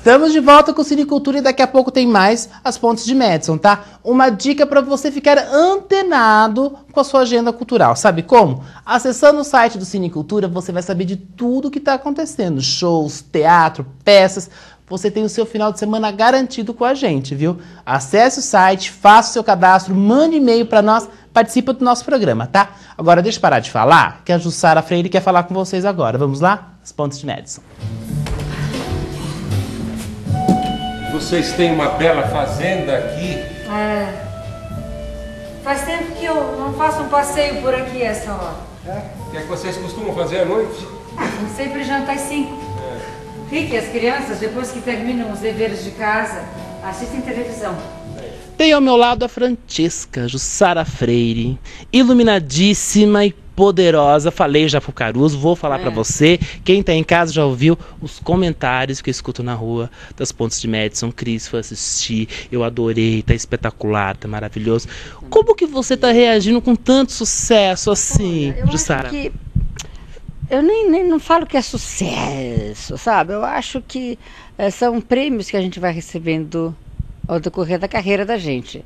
Estamos de volta com o Cinecultura e daqui a pouco tem mais As Pontes de Madison, tá? Uma dica para você ficar antenado com a sua agenda cultural. Sabe como? Acessando o site do Cinecultura, você vai saber de tudo que está acontecendo. Shows, teatro, peças. Você tem o seu final de semana garantido com a gente, viu? Acesse o site, faça o seu cadastro, mande e-mail para nós, participa do nosso programa, tá? Agora deixa eu parar de falar, que a Jussara Freire quer falar com vocês agora. Vamos lá? As Pontes de Madison. Vocês têm uma bela fazenda aqui? É. Faz tempo que eu não faço um passeio por aqui essa hora. O que é que vocês costumam fazer à noite? Sempre jantar às 5. Rick e as crianças, depois que terminam os deveres de casa, assistem televisão. Tem ao meu lado a Francesca Jussara Freire, iluminadíssima e poderosa. Falei já pro Caruso, vou falar pra você. Quem tá em casa já ouviu os comentários que eu escuto na rua das Pontes de Madison. Cris, foi assistir, eu adorei, tá espetacular, tá maravilhoso. Como que você tá reagindo com tanto sucesso assim, Jussara? Eu não falo que é sucesso, sabe? Eu acho que são prêmios que a gente vai recebendo ao decorrer da carreira da gente.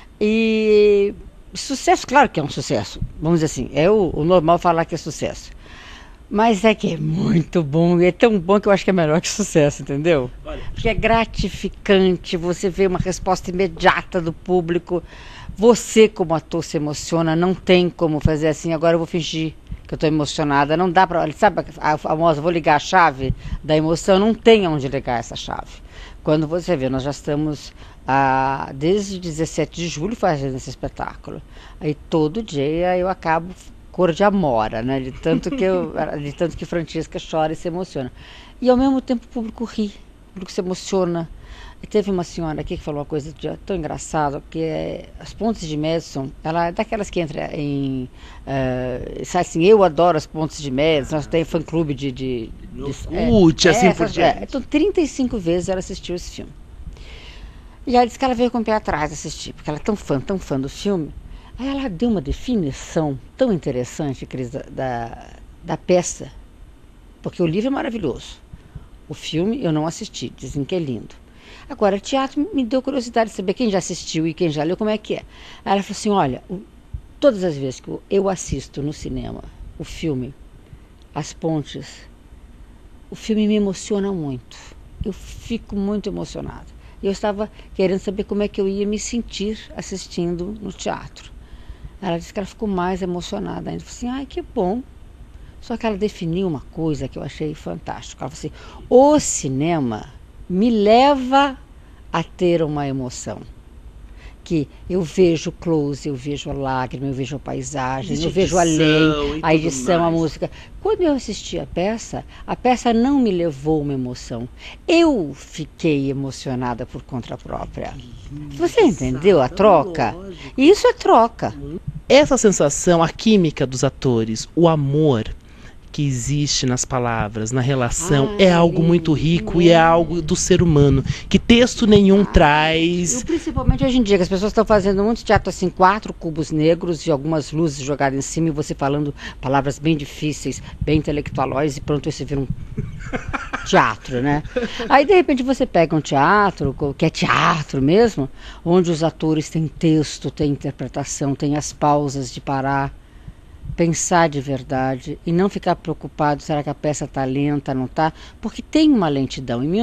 E sucesso, claro que é um sucesso. Vamos dizer assim, é o normal falar que é sucesso. Mas é que é muito bom, e é tão bom que eu acho que é melhor que sucesso, entendeu? Porque é gratificante, você vê uma resposta imediata do público. Você, como ator, se emociona, não tem como fazer assim, agora eu vou fingir que eu estou emocionada, não dá para, sabe a famosa, vou ligar a chave da emoção, não tem onde ligar essa chave. Quando você vê, nós já estamos desde 17 de julho fazendo esse espetáculo, aí todo dia eu acabo cor de amora, né, de tanto que Francesca chora e se emociona, e ao mesmo tempo o público ri, o público se emociona. E teve uma senhora aqui que falou uma coisa tão engraçada, que é As Pontes de Madison, ela é daquelas que entra em... sabe assim, eu adoro As Pontes de Madison, nós temos fã-clube de assim por diante. Então, 35 vezes ela assistiu esse filme. E ela disse que ela veio com o pé atrás assistir, porque ela é tão fã do filme. Aí ela deu uma definição tão interessante, Cris, da peça, porque o livro é maravilhoso. O filme eu não assisti, dizem que é lindo. Agora, o teatro me deu curiosidade de saber quem já assistiu e quem já leu, como é que é. Aí ela falou assim, olha, todas as vezes que eu assisto no cinema o filme As Pontes, o filme me emociona muito. Eu fico muito emocionada. Eu estava querendo saber como é que eu ia me sentir assistindo no teatro. Ela disse que ela ficou mais emocionada ainda. Eu falei assim, ai, que bom. Só que ela definiu uma coisa que eu achei fantástica. Ela falou assim, o cinema me leva a ter uma emoção, que eu vejo close, eu vejo a lágrima, eu vejo a paisagem, eu vejo a lei, a edição, a música. Quando eu assisti a peça não me levou uma emoção, eu fiquei emocionada por conta própria. Você entendeu a troca? Isso é troca. Essa sensação, a química dos atores, o amor que existe nas palavras, na relação, é algo muito rico e é algo do ser humano, que texto nenhum traz. E principalmente hoje em dia, que as pessoas estão fazendo muito teatro assim, 4 cubos negros e algumas luzes jogadas em cima e você falando palavras bem difíceis, bem intelectualóis e pronto, você vira um teatro, né? Aí de repente você pega um teatro, que é teatro mesmo, onde os atores têm texto, têm interpretação, têm as pausas de parar, pensar de verdade e não ficar preocupado, será que a peça está lenta, não está? Porque tem uma lentidão. Em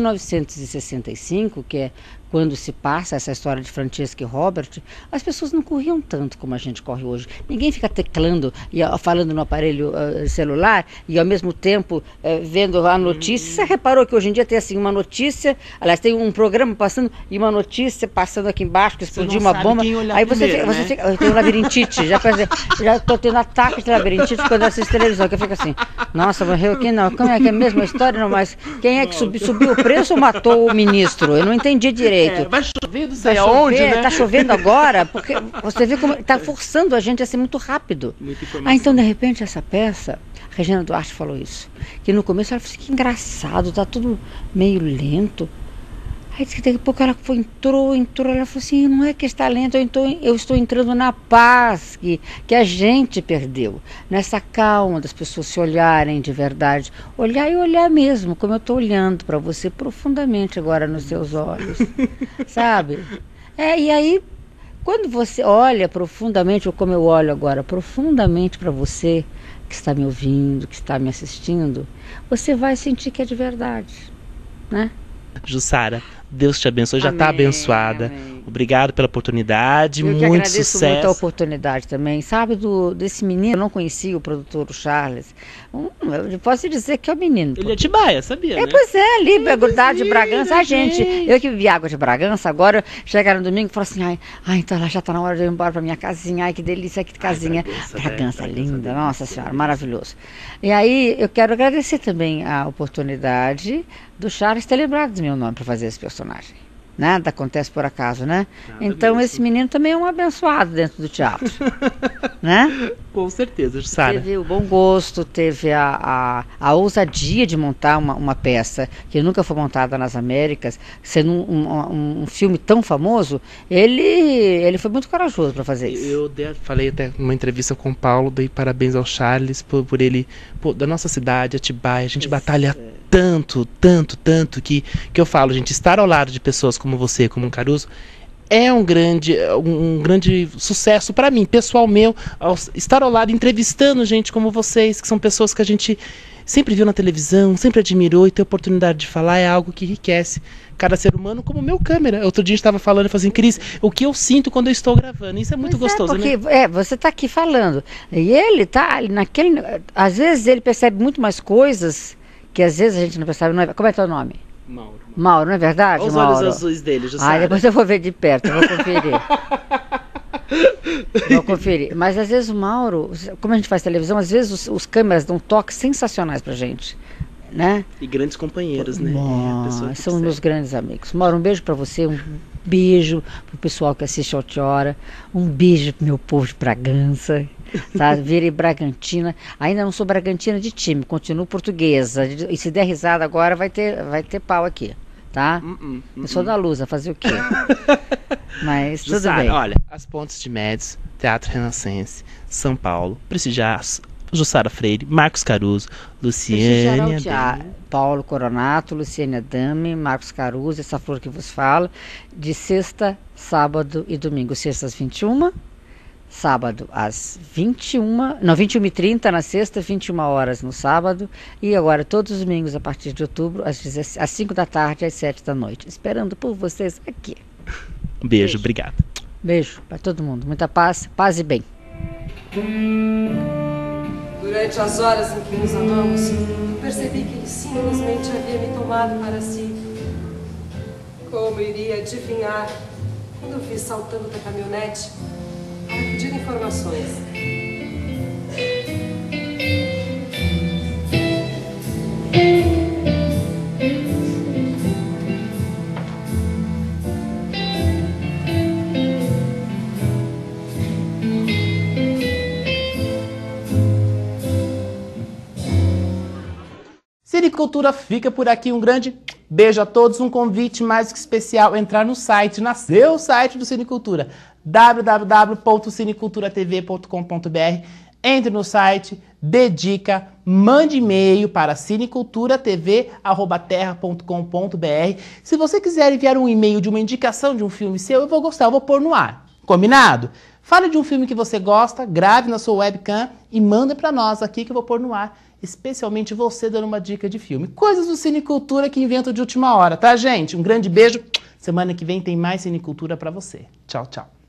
1965, que é quando se passa essa história de Francesca e Robert, as pessoas não corriam tanto como a gente corre hoje. Ninguém fica teclando e falando no aparelho celular e ao mesmo tempo vendo a notícia. Você reparou que hoje em dia tem assim uma notícia, aliás, tem um programa passando e uma notícia passando aqui embaixo, que explodiu uma bomba. Aí você fica, eu tenho labirintite, já estou tendo ataque de labirintite quando eu assisto televisão, que eu fico assim, nossa, morreu quem não? Como é que é a mesma história? Não, mas quem é que subiu o preço ou matou o ministro? Eu não entendi direito. Vai chover, não sei aonde, né? Tá chovendo agora, porque você vê como tá forçando a gente a ser muito rápido. Então, de repente, essa peça, a Regina Duarte falou isso, que no começo ela falou assim, que engraçado, tá tudo meio lento. Aí Aí disse que daqui a pouco ela entrou, ela falou assim, não é que está lento, eu estou entrando na paz que a gente perdeu, nessa calma das pessoas se olharem de verdade, olhar e olhar mesmo, como eu estou olhando para você profundamente agora nos seus olhos, sabe? E aí, quando você olha profundamente, ou como eu olho agora, profundamente para você, que está me ouvindo, que está me assistindo, você vai sentir que é de verdade, né? Jussara, Deus te abençoe, já está Amém, abençoada. amém. Obrigado pela oportunidade, Eu que muito agradeço sucesso. muito a oportunidade também. Sabe, desse menino, eu não conhecia o produtor, o Charles. Eu posso dizer que é o menino. Ele é de Baia, sabia, né? Pois é, ali, grudado de Bragança. Ai, gente. eu que bebi água de Bragança, agora chegaram no domingo e falaram assim, ai, então lá já está na hora de eu ir embora para minha casinha, ai, que delícia, que casinha. Bragança linda, nossa senhora, maravilhoso. E aí, eu quero agradecer também a oportunidade do Charles ter lembrado do meu nome para fazer esse personagem. Nada acontece por acaso, né? Nada então mesmo. Esse menino também é um abençoado dentro do teatro, né? Com certeza, Jussara. Teve o bom gosto, teve a ousadia de montar uma peça que nunca foi montada nas Américas, sendo um filme tão famoso, ele foi muito corajoso para fazer isso. Eu falei até numa entrevista com o Paulo, dei parabéns ao Charles por ele, da nossa cidade, Atibaia, a gente batalha tanto, que eu falo, gente, estar ao lado de pessoas como você, como um Caruso, é um grande sucesso para mim, pessoal meu, estar ao lado, entrevistando gente como vocês, que são pessoas que a gente sempre viu na televisão, sempre admirou, e ter a oportunidade de falar é algo que enriquece cada ser humano, como o meu câmera. Outro dia a gente estava falando, eu falei assim, Cris, o que eu sinto quando eu estou gravando, isso é muito gostoso, porque, né? Você está aqui falando, e ele está naquele, às vezes ele percebe muito mais coisas, que às vezes a gente não percebe, não é, como é teu nome? Mauro, não é verdade, Olha os Mauro? olhos azuis dele, Jussara. Depois eu vou ver de perto, eu vou conferir. Vou conferir. Mas às vezes o Mauro, como a gente faz televisão, às vezes os câmeras dão toques sensacionais pra gente, né? E grandes companheiros, né? São meus grandes amigos. Mauro, um beijo pra você, um beijo pro pessoal que assiste ao Hora, um beijo pro meu povo de Bragança, tá? Virei Bragantina, ainda não sou Bragantina de time, continuo portuguesa, e se der risada agora vai ter pau aqui, tá? Eu sou da Lusa, fazer o quê? Mas tudo Jussara, bem. Olha, As Pontes de Médici, Teatro Renascense, São Paulo, prestigiar Jussara Freire, Marcos Caruso, Luciane Paulo Coronato, Luciane Adame, Marcos Caruso, essa flor que vos fala, de sexta, sábado e domingo. Sexta às 21, sábado às 21h30 na sexta, 21 horas no sábado, e agora todos os domingos a partir de outubro, às 5 da tarde, às 7 da noite. Esperando por vocês aqui. Um beijo, obrigado. Beijo para todo mundo, muita paz e bem. Durante as horas em que nos amamos, eu percebi que ele simplesmente havia me tomado para si. Como iria adivinhar quando eu vi saltando da caminhonete para pedir informações? Cinecultura fica por aqui, um grande beijo a todos, um convite mais que especial, entrar no site, nasceu o site do Cinecultura, www.cineculturatv.com.br. Entre no site, dê dica, mande e-mail para cineculturatv@terra.com.br. Se você quiser enviar um e-mail de uma indicação de um filme seu, eu vou gostar, eu vou pôr no ar. Combinado? Fale de um filme que você gosta, grave na sua webcam e manda para nós aqui que eu vou pôr no ar. Especialmente você dando uma dica de filme. Coisas do Cinecultura que invento de última hora, tá, gente? Um grande beijo. Semana que vem tem mais Cinecultura para você. Tchau, tchau.